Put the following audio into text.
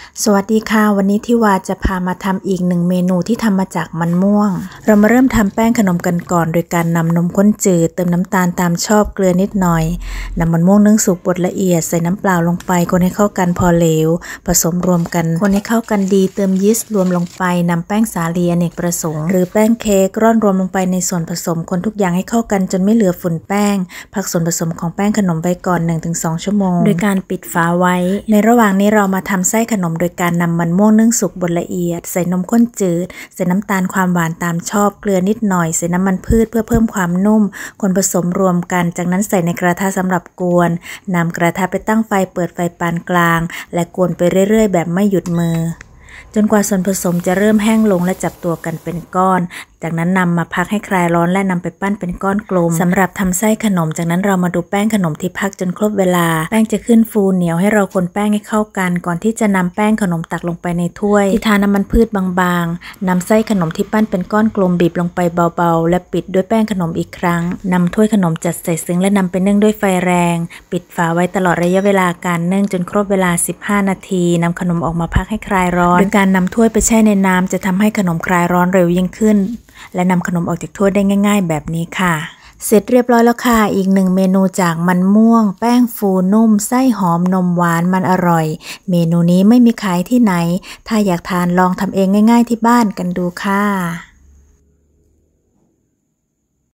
สวัสดีค่ะวันนี้ที่วาจะพามาทำอีกหนึ่งเมนูที่ทำมาจากมันม่วงเรามาเริ่มทำแป้งขนมกันก่อนโดยการนำนมข้นจืดเติมน้ำตาลตามชอบเกลือนิดหน่อยนำมันม่วงนึ่งสุกบดละเอียดใส่น้ำเปล่าลงไปคนให้เข้ากันพอเหลวผสมรวมกันคนให้เข้ากันดีเติมยีสต์รวมลงไปนำแป้งสาลีอเนกประสงค์หรือแป้งเค้กร่อนรวมลงไปในส่วนผสมคนทุกอย่างให้เข้ากันจนไม่เหลือฝุ่นแป้งพักส่วนผสมของแป้งขนมไปก่อน 1-2 ชั่วโมงโดยการปิดฝาไว้ในระหว่างนี้เรามาทำไส้ขนมโดยการนำมันม่วงนึ่งสุกบดละเอียดใส่นมข้นจืดใส่น้ำตาลความหวานตามชอบเกลือนิดหน่อยใส่น้ำมันพืชเพื่อเพิ่มความนุ่มคนผสมรวมกันจากนั้นใส่ในกระทะสำหรับกวนนำกระทะไปตั้งไฟเปิดไฟปานกลางและกวนไปเรื่อยๆแบบไม่หยุดมือจนกว่าส่วนผสมจะเริ่มแห้งลงและจับตัวกันเป็นก้อนจากนั้นนำมาพักให้คลายร้อนและนำไปปั้นเป็นก้อนกลมสำหรับทำไส้ขนมจากนั้นเรามาดูแป้งขนมที่พักจนครบเวลาแป้งจะขึ้นฟูเหนียวให้เราคนแป้งให้เข้ากันก่อนที่จะนำแป้งขนมตักลงไปในถ้วยที่ทาน้ำมันพืชบางๆนำไส้ขนมที่ปั้นเป็นก้อนกลมบีบลงไปเบาๆและปิดด้วยแป้งขนมอีกครั้งนำถ้วยขนมจัดใส่ซึ้งและนำไปนึ่งด้วยไฟแรงปิดฝาไว้ตลอดระยะเวลาการนึ่งจนครบเวลา15 นาทีนำขนมออกมาพักให้คลายร้อนโดยการนำถ้วยไปแช่ในน้ำจะทำให้ขนมคลายร้อนเร็วยิ่งขึ้นและนำขนมออกจากถ้วยได้ง่ายๆแบบนี้ค่ะเสร็จเรียบร้อยแล้วค่ะอีกหนึ่งเมนูจากมันม่วงแป้งฟูนุ่มไส้หอมนมหวานมันอร่อยเมนูนี้ไม่มีขายที่ไหนถ้าอยากทานลองทำเองง่ายๆที่บ้านกันดูค่ะ